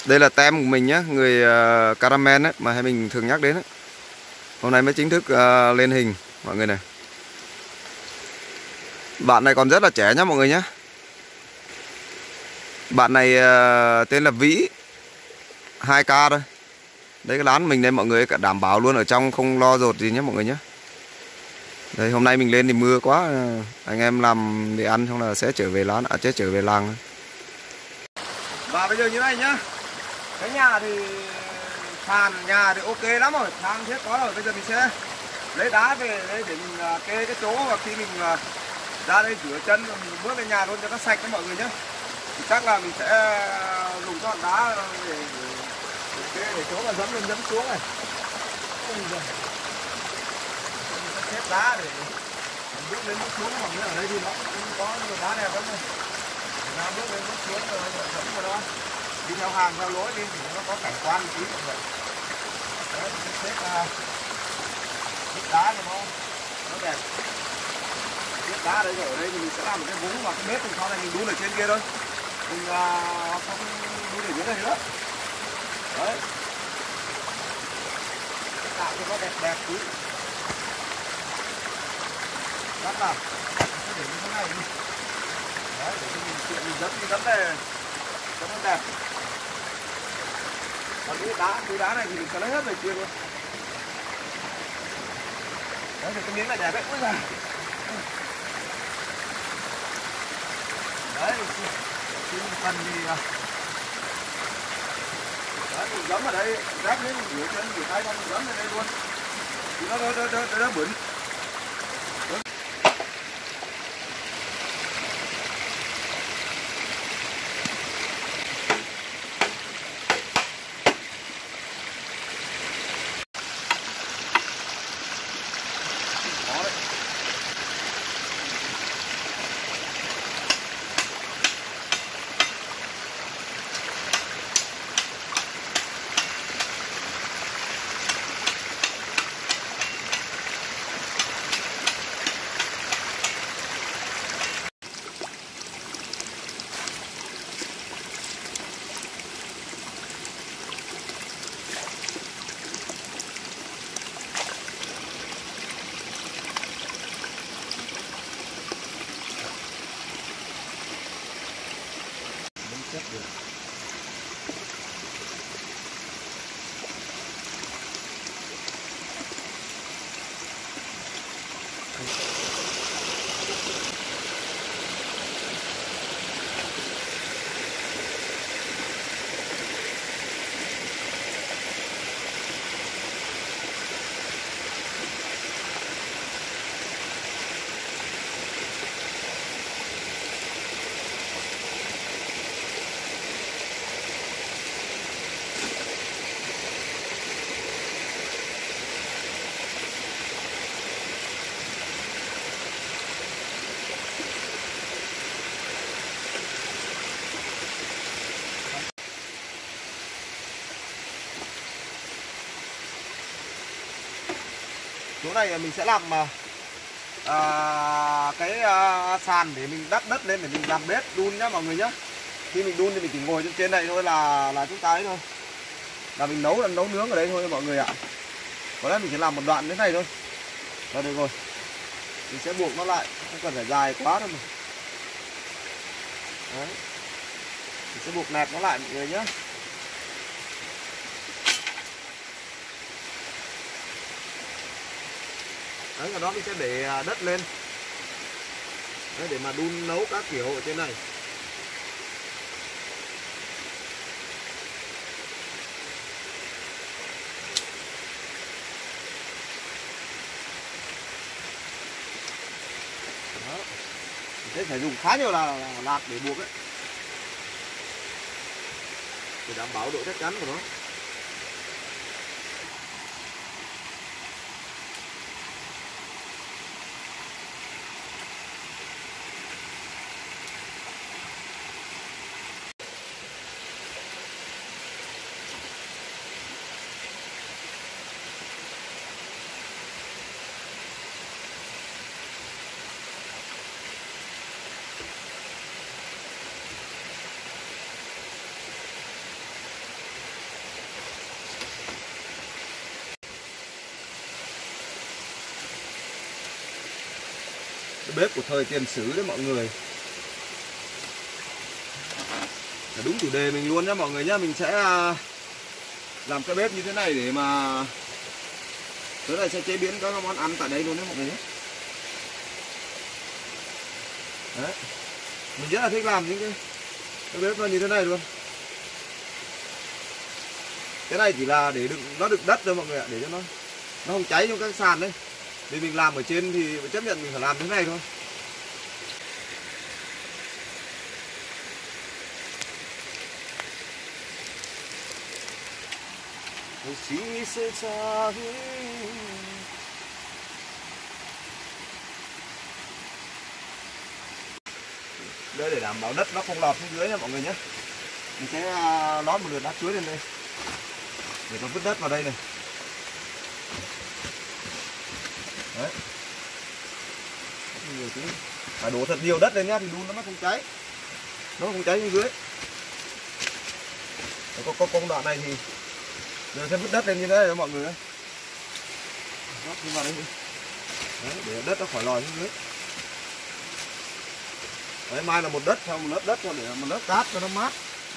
Đây là tem của mình nhé, người Caramel ấy, mà hay mình thường nhắc đến ấy. Hôm nay mới chính thức lên hình mọi người này. Bạn này còn rất là trẻ nhá mọi người nhé. Bạn này tên là Vĩ, 2K thôi. Đấy cái lán mình đây mọi người, cả đảm bảo luôn, ở trong không lo dột gì nhé mọi người nhé. Đây hôm nay mình lên thì mưa quá, anh em làm để ăn xong là sẽ trở về lán, trở về làng thôi. Và bây giờ như này nhá, cái nhà thì sàn nhà thì ok lắm rồi, thang thiết có rồi. Bây giờ mình sẽ lấy đá về đây để mình kê cái chỗ, và khi mình ra đây rửa chân và mình bước lên nhà luôn cho nó sạch đấy mọi người nhé. Thì chắc là mình sẽ dùng con đá để kê để chỗ mà dẫm lên dẫm xuống này. Mình sẽ xếp đá để bước lên bước xuống, mà ở đây thì nó cũng có nhiều đá đẹp lắm này. Nó bước lên bước xuống rồi dẫm vào đó, đi theo hàng theo lối đi thì nó có cảnh quan một tí mọi người. Đấy, mình sẽ xếp đá cho nó đẹp. Xếp đá đấy rồi, ở đây thì mình sẽ làm một cái vũng, và cái bếp thì sau này mình đun ở trên kia thôi, mình không đun ở dưới này nữa. Đấy, tạo cho nó đẹp đẹp tí. Bắt vào sẽ để như thế này đi. Đấy, để cho mình tiện mình dẫm này cho nó đẹp. Còn cái đá này thì mình sẽ lấy hết về kia luôn. Đấy thì cái miếng này đẹp đấy. Ui giời. Đấy, khi mình cần thì đấy, mình dẫm ở đây, rác lên mình rửa chân, rửa tay xong mình dẫm ở đây luôn. Thì nó bẩn. Chất được. Chỗ này mình sẽ làm sàn để mình đắp đất lên để mình làm bếp đun nhá mọi người nhá. Khi mình đun thì mình chỉ ngồi trên này thôi là chúng ta ấy thôi. Là mình nấu nướng ở đây thôi mọi người ạ. Có lẽ mình chỉ làm một đoạn thế này thôi là được rồi. Mình sẽ buộc nó lại, không cần phải dài quá đâu mà. Đấy. Mình sẽ buộc nẹp nó lại mọi người nhé. Đấy, sau đó mình sẽ để đất lên. Đấy, để mà đun nấu các kiểu ở trên này. Đó. Mình sẽ phải dùng khá nhiều là lạt để buộc ấy, để đảm bảo độ chắc chắn của nó. Cái bếp của thời tiền sử đấy mọi người. Đúng chủ đề mình luôn nhá mọi người nhá. Mình sẽ làm cái bếp như thế này để mà tới đây sẽ chế biến các món ăn tại đây luôn đấy mọi người nhé. Đấy. Mình rất là thích làm những cái bếp nó như thế này luôn. Cái này chỉ là để đựng nó đựng đất thôi mọi người ạ, để cho nó không cháy trong các sàn đấy. Vì mình làm ở trên thì chấp nhận mình phải làm thế này thôi. Đây để đảm bảo đất nó không lọt xuống dưới nha mọi người nhé. Mình sẽ lót một lượt đá chuối lên đây để nó vứt đất vào đây này. Đấy. Phải đổ thật nhiều đất lên nhá thì đun nó mới không cháy. Nó không cháy xuống dưới. Có công đoạn này thì giờ sẽ vứt đất lên như thế này đó mọi người ơi. Đó, đi vào đây đi. Đấy, để đất nó khỏi lòi xuống dưới. Đấy, mai là một đất, sau một lớp đất cho để một lớp cát cho nó mát.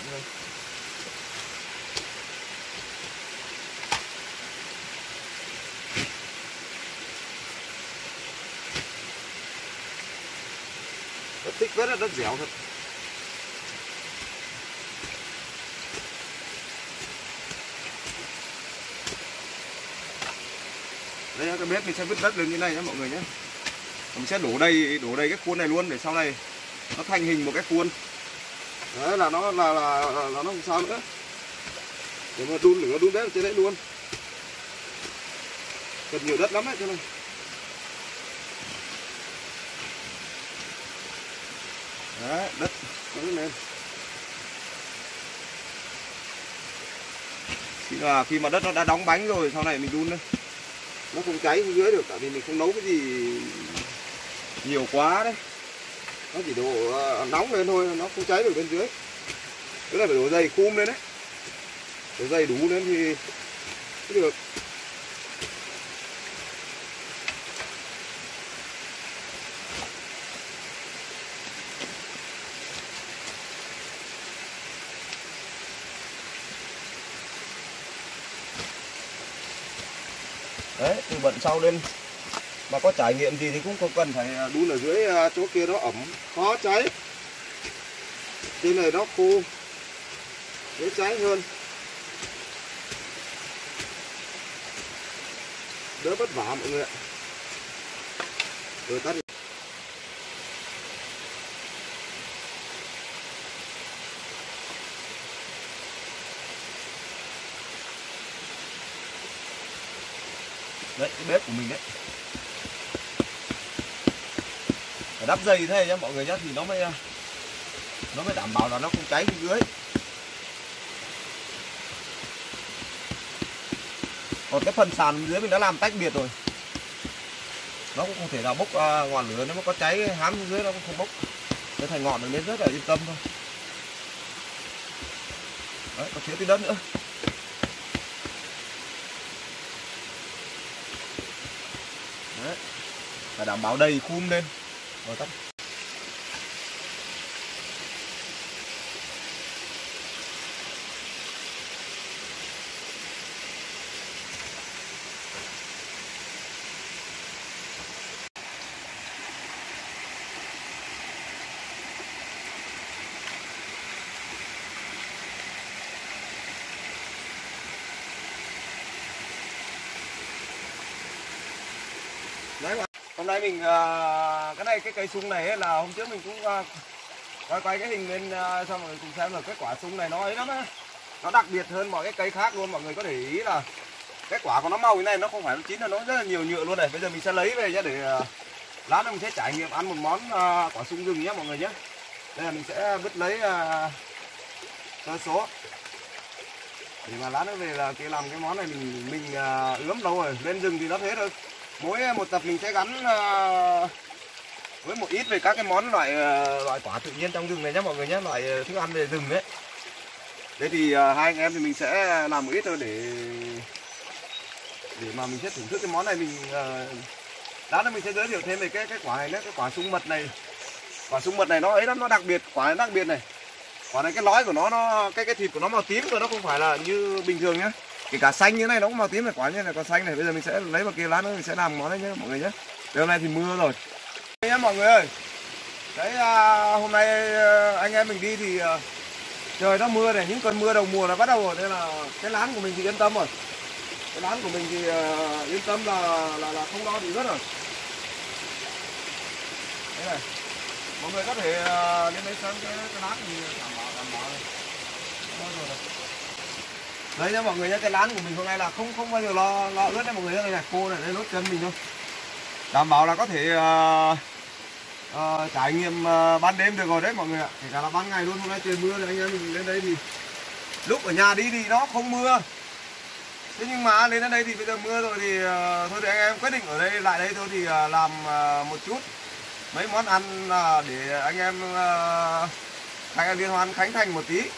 Đất thích vết, đất dẻo thật. Đây cái bếp mình sẽ vứt đất lên như này nhé mọi người nhé. Mình sẽ đổ đầy cái khuôn này luôn để sau này nó thành hình một cái khuôn. Đấy là nó nó không sao nữa. Để mà đun lửa đun bếp trên đấy luôn. Cần nhiều đất lắm đấy cho nên. Đấy, đất nó lên. Khi mà đất nó đã đóng bánh rồi sau này mình đun đấy. Nó không cháy xuống dưới được, tại vì mình không nấu cái gì nhiều quá đấy. Nó chỉ đổ nóng lên thôi, nó không cháy được bên dưới. Cái này phải đổ dày khum lên đấy. Đổ dày đủ lên thì được. Đấy, từ bận sau lên mà có trải nghiệm gì thì cũng không cần phải đun ở dưới chỗ kia nó ẩm, khó cháy. Trên này nó khô, dễ cháy hơn, đỡ vất vả mọi người ạ. Rồi tắt. Đấy, cái bếp của mình đấy. Phải đắp dây thế nhá mọi người nhá, thì nó mới đảm bảo là nó không cháy xuống dưới. Còn cái phần sàn dưới mình đã làm tách biệt rồi. Nó cũng không thể nào bốc ngọn lửa, nếu mà có cháy hám xuống dưới nó cũng không bốc. Cái thành ngọn được nên rất là yên tâm thôi. Đấy, có thiếu tí đất nữa. Đấy. Phải đảm bảo đầy khum lên. Rồi tắt. Đấy, hôm nay mình cái cây sung này ấy là hôm trước mình cũng quay cái hình lên cho mọi người cùng xem là cái quả sung này nó ấy lắm á. Nó đặc biệt hơn mọi cái cây khác luôn, mọi người có để ý là cái quả của nó màu như này, nó không phải nó chín, là nó rất là nhiều nhựa luôn này. Bây giờ mình sẽ lấy về nhé, để lát nữa mình sẽ trải nghiệm ăn một món quả sung rừng nhé mọi người nhé. Đây là mình sẽ vứt lấy sơ số để mà lát nữa về là làm cái món này mình ướm lâu rồi. Lên rừng thì nó thế thôi. Mỗi một tập mình sẽ gắn với một ít về các cái món loại quả tự nhiên trong rừng này nhé mọi người nhé, loại thức ăn về rừng đấy. Thế thì hai anh em thì mình sẽ làm một ít thôi để mà mình sẽ thưởng thức cái món này. Mình Đó là mình sẽ giới thiệu thêm về cái quả này nữa, cái quả sung mật này. Quả sung mật này nó ấy lắm, nó đặc biệt, quả này đặc biệt này. Quả này cái lõi của nó cái thịt của nó màu tím rồi, nó không phải là như bình thường nhá. Kể cả xanh như này nó cũng màu tím này, quả như này còn xanh này. Bây giờ mình sẽ lấy vào kia lát nữa mình sẽ làm món này nhé mọi người nhé. Hôm nay thì mưa rồi. Đây nhá mọi người ơi. Đấy hôm nay anh em mình đi thì trời nó mưa này, những cơn mưa đầu mùa là bắt đầu rồi, nên là cái lán của mình thì yên tâm rồi. Cái lán của mình thì yên tâm là không lo bị rớt rồi. Đấy này. Mọi người có thể lên đây xem cái lán thì đảm bảo này. Đấy nhá mọi người nhá, cái lán của mình hôm nay là không bao giờ lo ướt đấy mọi người nhá. Đây này, khô này, đây lốt chân mình thôi. Đảm bảo là có thể trải nghiệm ban đêm được rồi đấy mọi người ạ. Kể cả là ban ngày luôn. Hôm nay trời mưa thì anh em mình lên đây thì lúc ở nhà đi thì nó không mưa. Thế nhưng mà lên đến đây thì bây giờ mưa rồi thì thôi thì anh em quyết định ở đây lại đây thôi thì làm một chút mấy món ăn để anh em liên hoan khánh thành một tí.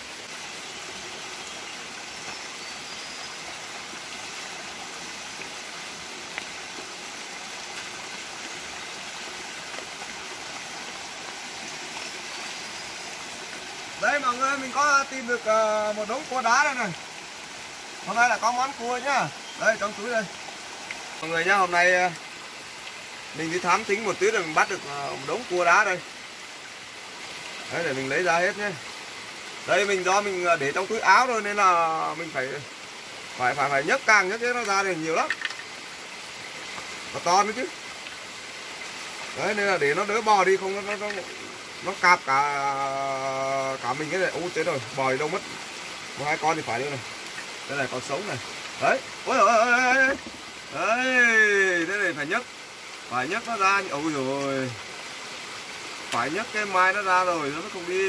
Đây mọi người, mình có tìm được một đống cua đá đây này. Hôm nay là có món cua nhá. Đây trong túi đây. Mọi người nhá, hôm nay mình đi thám thính một tí rồi mình bắt được một đống cua đá đây. Đấy, để mình lấy ra hết nhé. Đây mình do mình để trong túi áo thôi nên là mình phải nhấc càng nhấc nó ra thì nhiều lắm. Và to nữa chứ. Đấy nên là để nó đỡ bò đi, không nó cạp cả mình cái này. Ôi chết rồi, bò đi đâu mất. Một hai con thì phải đây này. Đây này, còn sống này. Đấy. Ôi ôi. Đấy, thế này phải nhấc nó ra. Ôi rồi. Phải nhấc cái mai nó ra rồi nó mới không đi.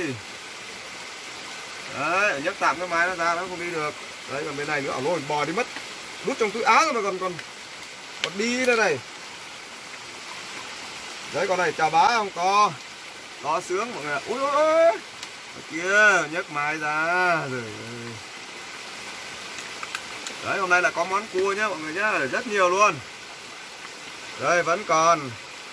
Đấy, nhấc tạm cái mai nó ra nó không đi được. Đấy, còn bên này nữa, ôi bò đi mất. Đút trong túi áo rồi mà còn đi đây này. Đấy, con này chào bá không? To sướng mọi người. Ui ôi. Kia, nhấc mai ra. Rồi. Đấy, hôm nay là có món cua nhá mọi người nhá, rất nhiều luôn. Đây vẫn còn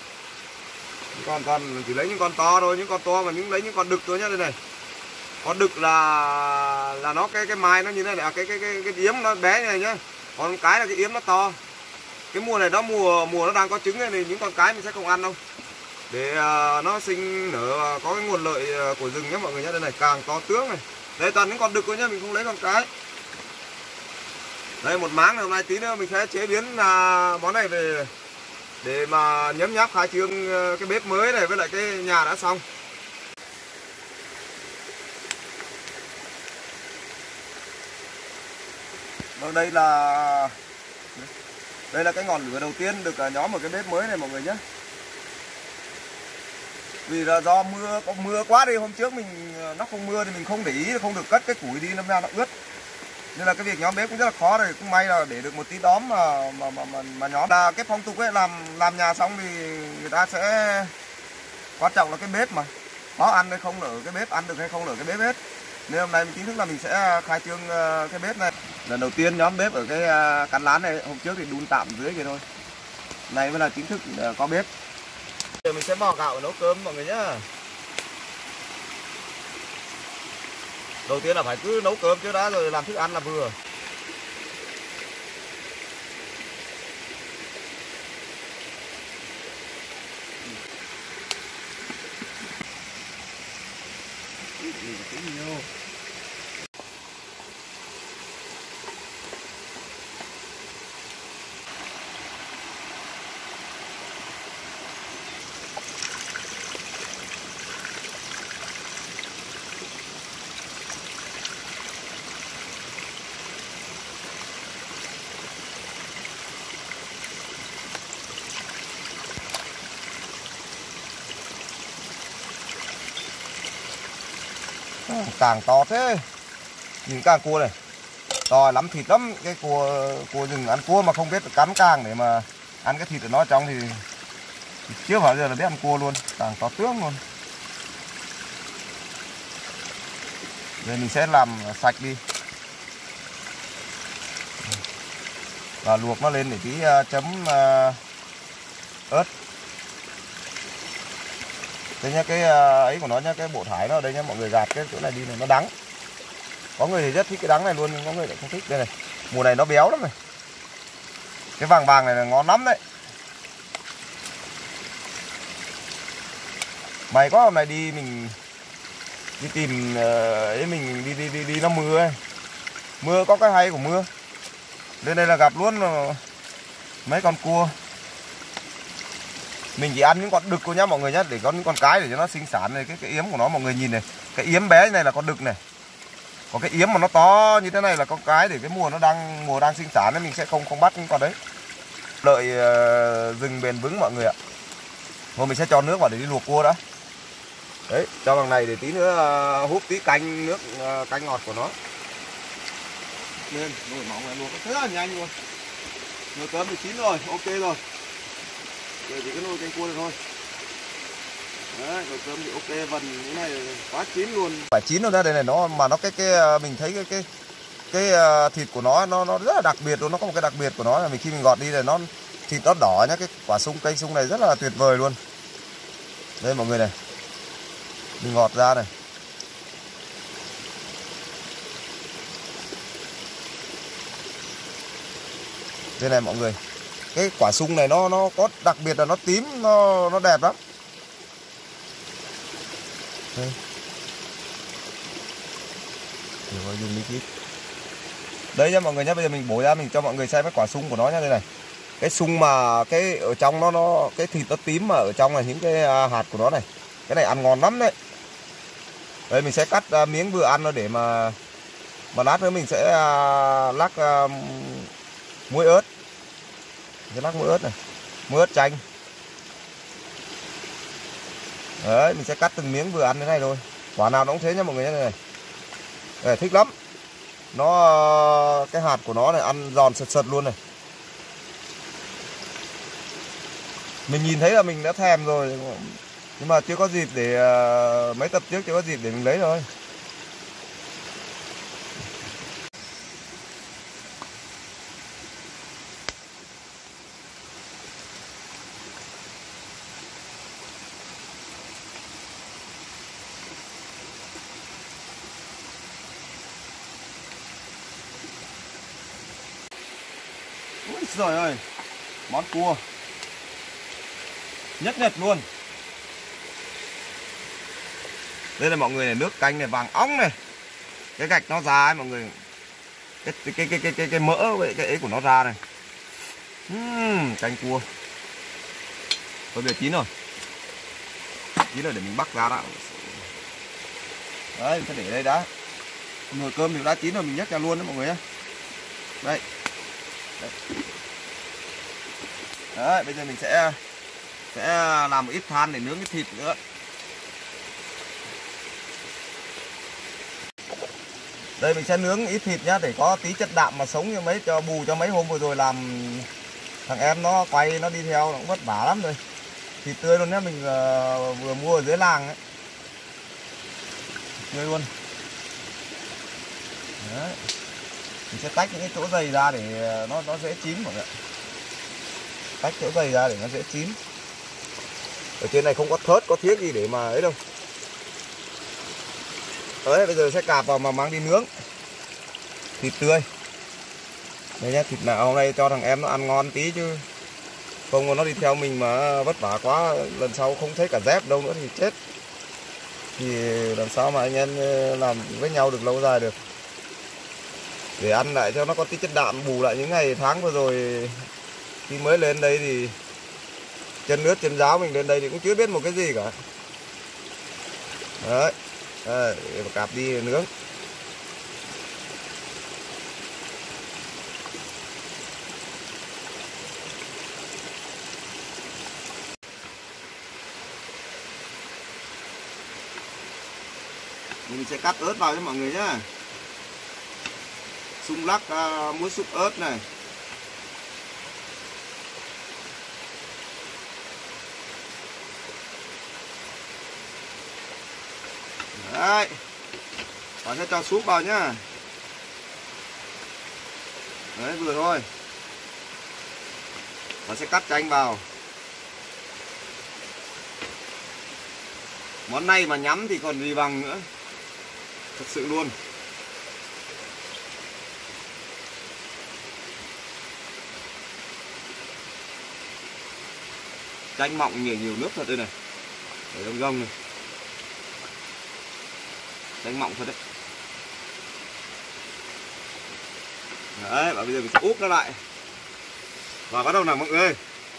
chỉ lấy những con to thôi, những con to mà lấy những con đực thôi nhá. Đây này. Con đực là nó cái mai nó như thế này, cái yếm nó bé này nhá. Còn cái là cái yếm nó to. Cái mùa này đó mùa nó đang có trứng này thì những con cái mình sẽ không ăn đâu. Để nó sinh nở có cái nguồn lợi của rừng nhé mọi người nhé. Đây này, càng to tướng này. Đây toàn những con đực thôi nhá, mình không lấy con cái. Đây một máng này, hôm nay tí nữa mình sẽ chế biến món này về để mà nhấm nháp khai trương cái bếp mới này với lại cái nhà đã xong. Đây là cái ngọn lửa đầu tiên được nhóm ở cái bếp mới này mọi người nhé. Vì là do có mưa quá đi, hôm trước nó không mưa thì mình không để ý, không được cất cái củi đi nó ướt. Nên là cái việc nhóm bếp cũng rất là khó rồi, cũng may là để được một tí đóm mà nhóm là cái phong tục ấy, làm nhà xong thì người ta sẽ quan trọng là cái bếp mà có ăn hay không ở cái bếp, ăn được hay không ở cái bếp hết. Nên hôm nay chính thức là mình sẽ khai trương cái bếp này. Lần đầu tiên nhóm bếp ở cái căn lán này, hôm trước thì đun tạm dưới kia thôi. Này mới là chính thức có bếp. Giờ mình sẽ bỏ gạo nấu cơm mọi người nhá. Đầu tiên là phải cứ nấu cơm trước đã rồi làm thức ăn là vừa. Càng to thế. Nhìn càng cua này to lắm, thịt lắm. Cái cua rừng ăn cua mà không biết cắn càng để mà ăn cái thịt ở nó trong thì chưa bao giờ là biết ăn cua luôn. Càng to tướng luôn. Giờ mình sẽ làm sạch đi và luộc nó lên để tí chấm ớt. Đây nhá, cái ấy của nó nhá, cái bộ thải nó ở đây nhá, mọi người gạt cái chỗ này đi này, nó đắng. Có người thì rất thích cái đắng này luôn, nhưng có người lại không thích. Đây này, mùa này nó béo lắm này. Cái vàng vàng này là ngon lắm đấy. May quá hôm nay mình đi tìm ấy, mình đi nó mưa ấy. Mưa có cái hay của mưa. Lên đây là gặp luôn mấy con cua. Mình chỉ ăn những con đực thôi nhá mọi người nhá, để có những con cái để cho nó sinh sản này. Cái yếm của nó mọi người nhìn này, cái yếm bé này là con đực này. Còn cái yếm mà nó to như thế này là con cái, để cái mùa đang sinh sản nên mình sẽ không bắt những con đấy. Lợi rừng bền vững mọi người ạ. Rồi mình sẽ cho nước vào để đi luộc cua đã. Đấy, cho bằng này để tí nữa húp tí canh nước canh ngọt của nó. Lên nồi mỏng này luộc rất là nhanh luôn. Nồi cơm thì chín rồi, ok rồi. Giờ chỉ cái nồi canh cua này thôi. Đấy, nồi cơm thì ok, vần cái này quá chín luôn. Phải chín rồi đó, đây này nó mà nó cái mình thấy cái thịt của nó rất là đặc biệt luôn, nó có một cái đặc biệt của nó là khi mình gọt đi là nó thịt nó đỏ nhá, cái quả sung cây sung này rất là tuyệt vời luôn. Đây mọi người này. Mình ngọt ra này. Đây này mọi người. Cái quả sung này nó có đặc biệt là nó tím, nó đẹp lắm. Đây. Dùng lý kíp. Đây nha mọi người nhé, bây giờ mình bổ ra mình cho mọi người xem cái quả sung của nó nha. Đây này. Cái sung mà cái ở trong nó cái thịt nó tím mà ở trong là những cái hạt của nó này. Cái này ăn ngon lắm đấy. Đây mình sẽ cắt miếng vừa ăn nó để mà lát nữa mình sẽ lắc muối ớt. Cái lắc muối ớt này, muối ớt chanh. Đấy, mình sẽ cắt từng miếng vừa ăn thế này thôi. Quả nào nó cũng thế nha mọi người nhé này. Đây, thích lắm. Nó cái hạt của nó này ăn giòn sật sật luôn này. Mình nhìn thấy là mình đã thèm rồi, nhưng mà chưa có dịp để mấy tập trước chưa có dịp để mình lấy thôi. Ôi giời ơi, món cua nhất nhật luôn. Đây là mọi người này, nước canh này vàng óng này, cái gạch nó ra ấy mọi người, cái mỡ với cái ấy của nó ra này. Canh cua. Bây giờ chín rồi, chín rồi để mình bắc ra đã. Đấy, mình sẽ để đây đã. Nồi cơm thì đã chín rồi, mình nhấc ra luôn đấy mọi người nhé. Đây. Đấy, bây giờ mình sẽ làm một ít than để nướng cái thịt nữa. Đây mình sẽ nướng ít thịt nhá, để có tí chất đạm mà sống như cho bù cho mấy hôm vừa rồi làm thằng em nó quay nó đi theo nó cũng vất vả lắm rồi. Thịt tươi luôn nhá, mình vừa mua ở dưới làng ấy. Tươi luôn. Đấy. Mình sẽ tách những cái chỗ dày ra để nó dễ chín mọi người ạ. Tách chỗ dày ra để nó dễ chín. Ở trên này không có thớt, có thiết gì để mà ấy đâu. Đấy, bây giờ sẽ cạp vào mà mang đi nướng. Thịt tươi. Đây nhá, thịt nào hôm nay cho thằng em nó ăn ngon tí chứ. Không nó đi theo mình mà vất vả quá, lần sau không thấy cả dép đâu nữa thì chết. Thì làm sao mà anh em làm với nhau được lâu dài được. Để ăn lại cho nó có tí chất đạm, bù lại những ngày tháng vừa rồi. Khi mới lên đây thì chân ướt chân ráo, mình lên đây thì cũng chưa biết một cái gì cả. Đấy, đây, cạp đi nướng. Mình sẽ cắt ớt vào cho mọi người nhá. Xung lắc muối xúc ớt này. Đấy. Và sẽ cho súp vào nhá. Đấy, vừa thôi. Và sẽ cắt chanh vào. Món này mà nhắm thì còn gì bằng nữa. Thật sự luôn. Chanh mọng nhiều nước thật đây này. Để rong rong này. Chanh mọng thật đấy. Đấy, và bây giờ mình sẽ úp nó lại. Và bắt đầu nào mọi người.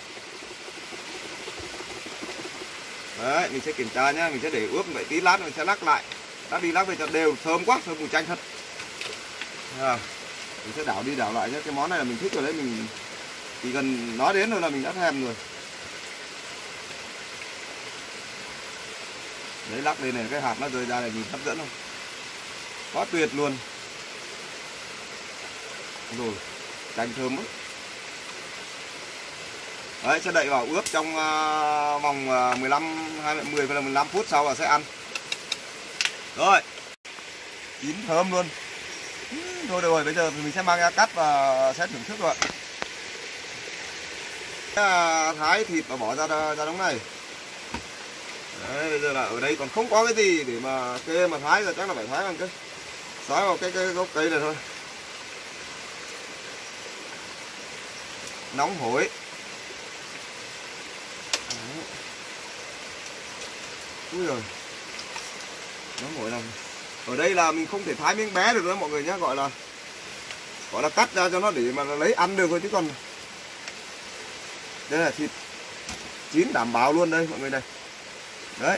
Đấy, mình sẽ kiểm tra nhá, mình sẽ để ướp vậy tí lát mình sẽ lắc lại. Lắc đi lắc về cho đều, thơm quá, thơm mùi chanh thật. Mình sẽ đảo đi đảo lại nhé. Cái món này là mình thích rồi đấy, mình chỉ cần nói đến thôi là mình đã thèm rồi. Đấy, lắc lên này, cái hạt nó rơi ra này nhìn hấp dẫn không? Quá tuyệt luôn. Rồi, chanh thơm lắm. Đấy, sẽ đậy vào ướp trong vòng 10 hay là 15 phút sau là sẽ ăn. Rồi, chín thơm luôn. Thôi được rồi, bây giờ mình sẽ mang ra cắt và sẽ thưởng thức rồi. Thái thịt và bỏ ra đống này. Đấy, bây giờ là ở đây còn không có cái gì để mà kê mà thái, rồi chắc là phải thái bằng cái xóa vào cái gốc cây này thôi. Nóng hổi. Úi rồi. Nóng hổi này. Ở đây là mình không thể thái miếng bé được nữa mọi người nhé, gọi là cắt ra cho nó để mà lấy ăn được thôi, chứ còn đây là thịt chín đảm bảo luôn đây mọi người này. Đấy.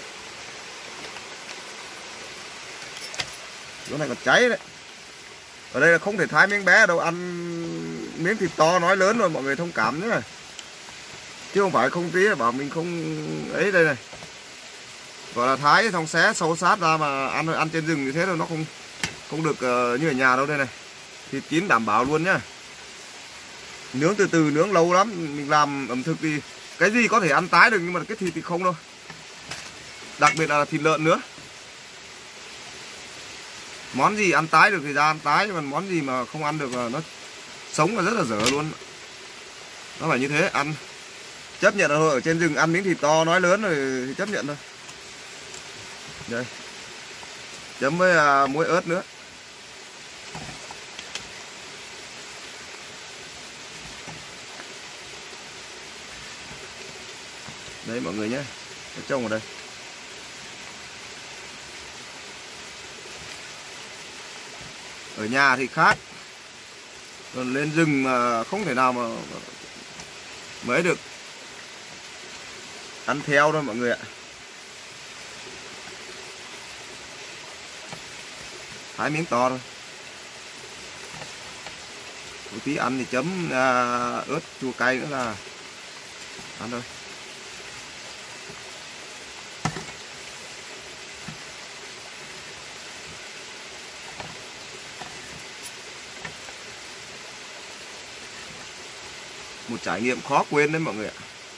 Chỗ này còn cháy đấy. Ở đây là không thể thái miếng bé đâu, ăn miếng thịt to nói lớn rồi mọi người thông cảm nhé. Chứ không phải không tí bảo mình không ấy đây này. Gọi là thái xong xé sâu sát ra mà ăn trên rừng như thế rồi nó không được như ở nhà đâu đây này. Thịt chín đảm bảo luôn nhá. Nướng từ từ, nướng lâu lắm. Mình làm ẩm thực thì cái gì có thể ăn tái được nhưng mà cái thịt thì không đâu. Đặc biệt là thịt lợn nữa. Món gì ăn tái được thì ra ăn tái, nhưng mà món gì mà không ăn được là nó sống là rất là dở luôn. Nó phải như thế, ăn chấp nhận thôi. Ở trên rừng ăn miếng thịt to nói lớn rồi thì chấp nhận thôi. Đây. Chấm với muối ớt nữa. Đây mọi người nhé. Trông vào đây. Ở nhà thì khác. Còn lên rừng mà không thể nào mà mới được ăn theo đâu mọi người ạ. Thái miếng to thôi. Một tí ăn thì chấm ớt chua cay nữa là ăn thôi. Một trải nghiệm khó quên đấy mọi người ạ.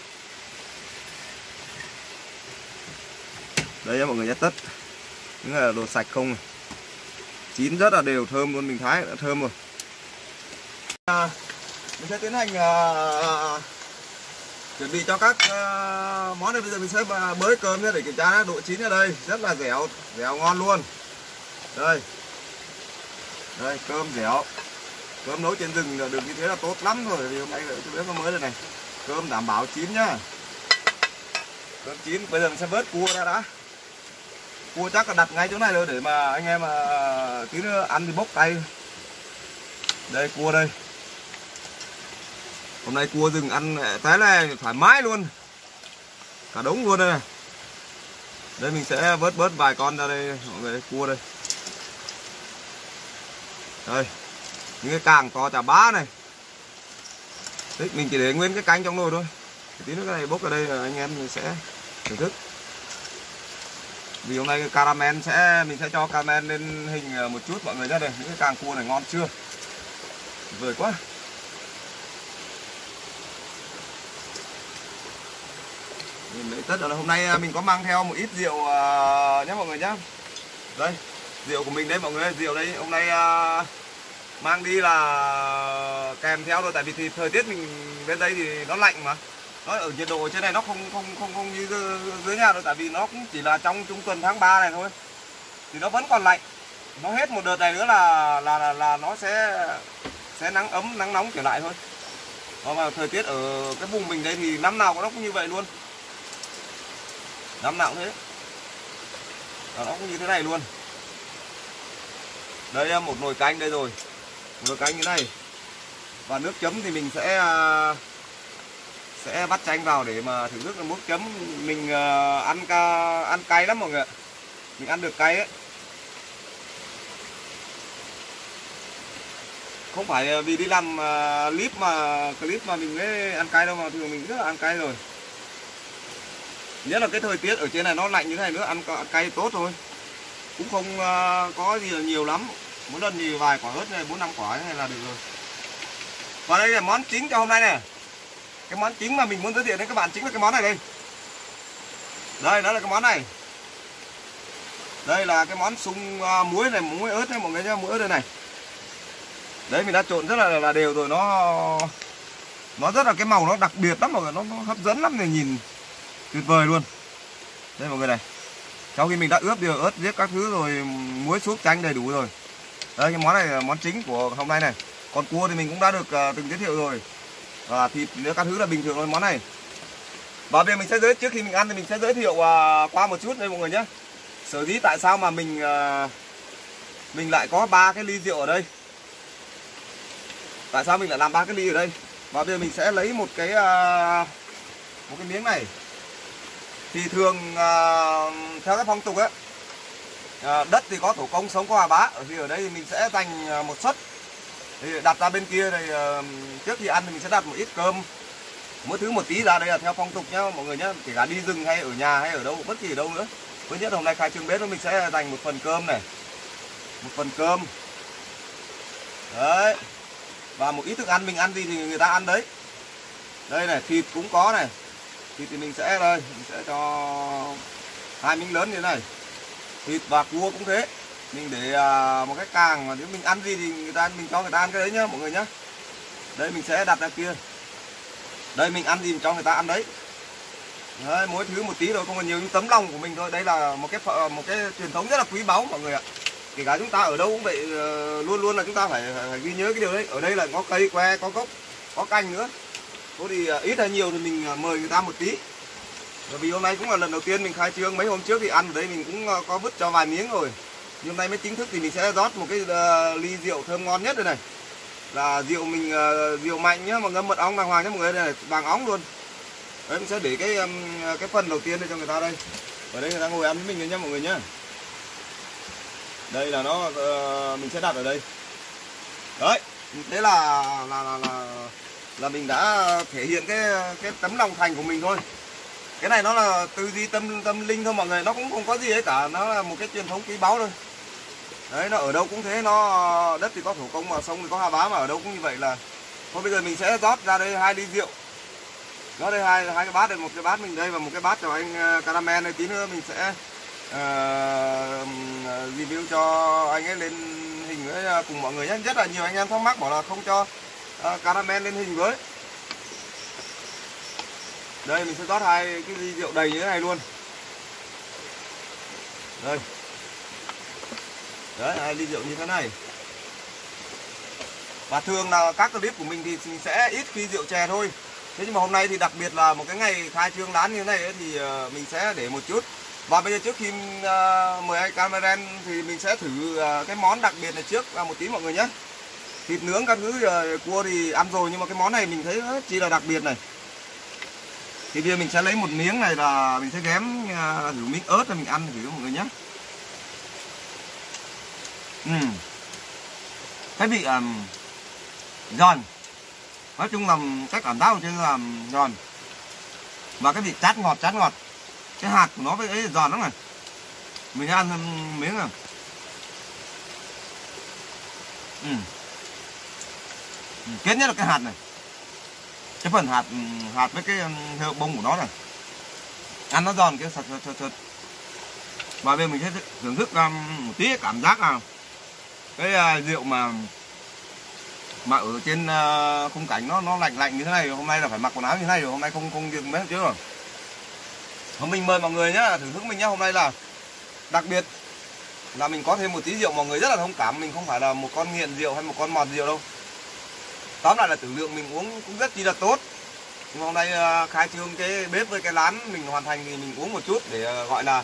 Đây mọi người nhé, tất những là đồ sạch không này. Chín rất là đều, thơm luôn, mình thái đã thơm rồi. Mình sẽ tiến hành chuẩn bị cho các món này. Bây giờ mình sẽ bới cơm ra để kiểm tra độ chín ở đây. Rất là dẻo ngon luôn. Đây. Đây, cơm dẻo. Cơm nấu trên rừng được như thế là tốt lắm rồi. Thì hôm nay tôi bếp nó mới đây này. Cơm đảm bảo chín nhá. Cơm chín, bây giờ mình sẽ vớt cua ra đã. Cua chắc là đặt ngay chỗ này rồi để mà anh em tí nữa ăn thì bốc tay. Đây cua đây. Hôm nay cua rừng ăn thế này thoải mái luôn. Cả đống luôn đây này. Đây mình sẽ vớt vài con ra đây mọi người, cua đây. Đây. Những cái càng to chà bá này. Đấy, mình chỉ để nguyên cái canh trong nồi thôi. Tí nữa cái này bốc ở đây là anh em sẽ thưởng thức. Vì hôm nay cái caramel mình sẽ cho caramel lên hình một chút mọi người nhé. Đây, những cái càng cua này ngon chưa? Tuyệt vời quá. Tất là hôm nay mình có mang theo một ít rượu nhé mọi người nhé. Đây, rượu của mình đấy mọi người, rượu đây hôm nay mang đi là kèm theo rồi, tại vì thì thời tiết mình bên đây thì nó lạnh mà. Nó ở nhiệt độ trên này nó không như dưới nhà đâu, tại vì nó cũng chỉ là trong trung tuần tháng 3 này thôi, thì nó vẫn còn lạnh. Nó hết một đợt này nữa là nó sẽ nắng ấm nắng nóng trở lại thôi. Mà thời tiết ở cái vùng mình đây thì năm nào nó cũng như vậy luôn, năm nào cũng thế, nó cũng như thế này luôn. Đây một nồi canh đây rồi, một nồi canh như này, và nước chấm thì mình sẽ vắt chanh vào để mà thưởng thức nước chấm. Mình ăn cay lắm mọi người ạ, mình ăn được cay ấy. Không phải vì đi làm clip mà mình mới ăn cay đâu, mà thường mình rất là ăn cay rồi. Nhất là cái thời tiết ở trên này nó lạnh như thế này nữa, ăn cay tốt thôi, cũng không có gì là nhiều lắm. Mỗi lần thì vài quả ớt này, 4-5 quả này là được rồi. Và đây là món chính cho hôm nay này. Cái món chính mà mình muốn giới thiệu đến các bạn chính là cái món này đây. Đây, đó là cái món này. Đây là cái món sung muối này, muối ớt này mọi người nhá, muối ớt đây này. Đấy, mình đã trộn rất là đều rồi, nó rất là cái màu nó đặc biệt lắm mọi người, nó hấp dẫn lắm này, nhìn tuyệt vời luôn. Đây mọi người này. Sau khi mình đã ướp điều ớt giết các thứ rồi, muối súp chanh đầy đủ rồi. Đây, cái món này là món chính của hôm nay này. Còn cua thì mình cũng đã được từng giới thiệu rồi. Và thịt nếu các thứ là bình thường thôi món này. Và bây giờ mình sẽ trước khi mình ăn thì mình sẽ giới thiệu qua một chút đây mọi người nhé. Sở dĩ tại sao mà mình lại có 3 cái ly rượu ở đây. Tại sao mình lại làm 3 cái ly ở đây? Và bây giờ mình sẽ lấy một cái miếng này. Thì thường theo cái phong tục ấy, đất thì có thủ công, sống có hòa bá. Thì ở đây thì mình sẽ dành một suất thì đặt ra bên kia này. Trước khi ăn thì mình sẽ đặt một ít cơm, mỗi thứ một tí ra. Đây là theo phong tục nhá mọi người nhá, kể cả đi rừng hay ở nhà hay ở đâu, bất kỳ ở đâu nữa. Với nhất hôm nay khai trương bếp mình sẽ dành một phần cơm này, một phần cơm đấy, và một ít thức ăn. Mình ăn gì thì người ta ăn đấy. Đây này, thịt cũng có này. Thịt thì mình sẽ cho 2 miếng lớn như thế này. Thịt và cua cũng thế, mình để một cái càng, mà nếu mình ăn gì thì mình cho người ta ăn cái đấy nhá mọi người nhá. Đây mình sẽ đặt ra kia. Đây mình ăn gì mình cho người ta ăn đấy. Đấy, mỗi thứ một tí thôi, không còn nhiều, những tấm lòng của mình thôi. Đây là một cái truyền thống rất là quý báu mọi người ạ. Kể cả chúng ta ở đâu cũng vậy, luôn luôn là chúng ta phải ghi nhớ cái điều đấy. Ở đây là có cây que, có gốc, có canh nữa. Thôi thì ít hay nhiều thì mình mời người ta một tí. Bởi vì hôm nay cũng là lần đầu tiên mình khai trương, mấy hôm trước thì ăn ở đây mình cũng có vứt cho vài miếng rồi. Nhưng hôm nay mới chính thức thì mình sẽ rót một cái ly rượu thơm ngon nhất đây này. Là rượu mình rượu mạnh nhá, mà ngâm mật ong đàng hoàng nhá mọi người, đây này, vàng óng luôn. Đấy, mình sẽ để cái phần đầu tiên đây cho người ta đây. Ở đây người ta ngồi ăn với mình nhá mọi người nhá. Đây là nó mình sẽ đặt ở đây. Đấy, thế là mình đã thể hiện cái tấm lòng thành của mình thôi. Cái này nó là tư duy tâm linh thôi mọi người, nó cũng không có gì hết cả, nó là một cái truyền thống quý báu thôi. Đấy, nó ở đâu cũng thế, nó đất thì có thủ công mà sông thì có hòa bá, mà ở đâu cũng như vậy là. Thôi bây giờ mình sẽ rót ra đây 2 ly rượu. Rót đây hai cái bát đây, một cái bát mình đây và một cái bát cho anh Caramel đây. Tí nữa mình sẽ review cho anh ấy lên hình với cùng mọi người nhé. Rất là nhiều anh em thắc mắc bảo là không cho Caramel lên hình với. Đây mình sẽ rót 2 cái ly rượu đầy như thế này luôn. Đây. Đấy, 2 ly rượu như thế này. Và thường là các clip của mình thì mình sẽ ít khi rượu chè thôi. Thế nhưng mà hôm nay thì đặc biệt là một cái ngày khai trương lán như thế này ấy, thì mình sẽ để một chút. Và bây giờ trước khi mời anh Caramel thì mình sẽ thử cái món đặc biệt này trước một tí mọi người nhé. Thịt nướng các thứ cua thì ăn rồi, nhưng mà cái món này mình thấy rất chi là đặc biệt này. Thì bây giờ mình sẽ lấy một miếng này là mình sẽ ghém thử miếng ớt cho mình ăn thử mọi người nhé. Cái vị giòn. Nói chung là cách cảm giác của trên là giòn. Và cái vị chát ngọt. Cái hạt của nó với ấy giòn lắm này. Mình sẽ ăn miếng này. Kết nhất là cái hạt này. Cái phần hạt với cái heo bông của nó này. Ăn nó giòn cái sật. Và bây giờ mình sẽ thưởng thức một tí cảm giác nào. Cái rượu mà Mà ở trên khung cảnh nó lạnh lạnh như thế này, hôm nay là phải mặc quần áo như thế này rồi, hôm nay không được mấy hôm trước rồi. Hôm mình mời mọi người nhá, thưởng thức mình nhá, hôm nay là đặc biệt là mình có thêm một tí rượu, mọi người rất là thông cảm, mình không phải là một con nghiện rượu hay một con mọt rượu đâu. Tóm lại là tử lượng mình uống cũng rất chi là tốt. Nhưng hôm nay khai trương cái bếp với cái lán mình hoàn thành thì mình uống một chút để gọi là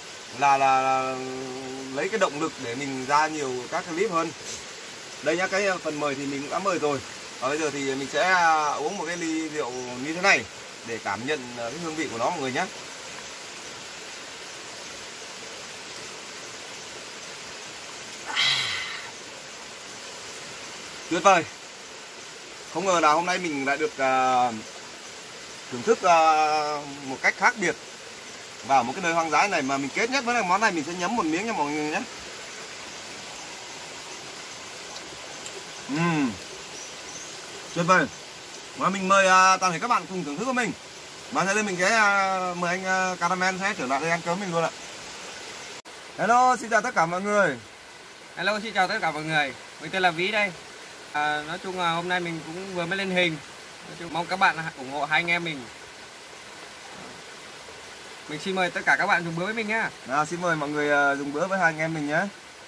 lấy cái động lực để mình ra nhiều các clip hơn. Đây nhá, cái phần mời thì mình cũng đã mời rồi. Và bây giờ thì mình sẽ uống một cái ly rượu như thế này để cảm nhận cái hương vị của nó mọi người nhé. Tuyệt vời. Không ngờ là hôm nay mình lại được thưởng thức một cách khác biệt vào một cái nơi hoang dã này, mà mình kết nhất với món này mình sẽ nhấm một miếng nha mọi người nhé. Tuyệt vời. Và mình mời toàn thể các bạn cùng thưởng thức với mình. Và sau đây mình sẽ mời anh Caramel sẽ trở lại đây ăn cơm mình luôn ạ. Hello, xin chào tất cả mọi người. Hello, xin chào tất cả mọi người. Mình tên là Vĩ đây. Nói chung là hôm nay mình cũng vừa mới lên hình. Nói chung mong các bạn ủng hộ hai anh em mình. Mình xin mời tất cả các bạn dùng bữa với mình nhá. Xin mời mọi người dùng bữa với hai anh em mình nhé.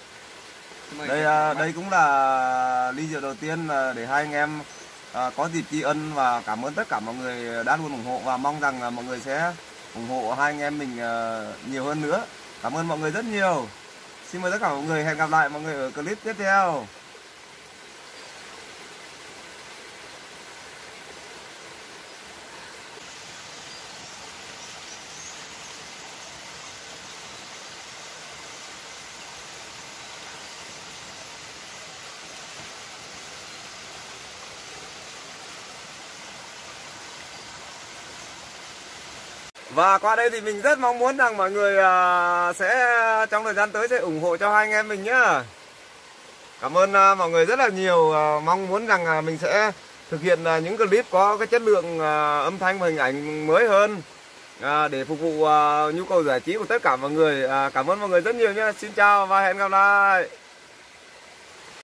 Đây cũng là ly rượu đầu tiên để hai anh em có dịp tri ân và cảm ơn tất cả mọi người đã luôn ủng hộ, và mong rằng mọi người sẽ ủng hộ hai anh em mình nhiều hơn nữa. Cảm ơn mọi người rất nhiều. Xin mời tất cả mọi người, hẹn gặp lại mọi người ở clip tiếp theo. Và qua đây thì mình rất mong muốn rằng mọi người sẽ trong thời gian tới sẽ ủng hộ cho hai anh em mình nhá. Cảm ơn mọi người rất là nhiều. Mong muốn rằng mình sẽ thực hiện những clip có cái chất lượng âm thanh và hình ảnh mới hơn để phục vụ nhu cầu giải trí của tất cả mọi người. Cảm ơn mọi người rất nhiều nhé. Xin chào và hẹn gặp lại.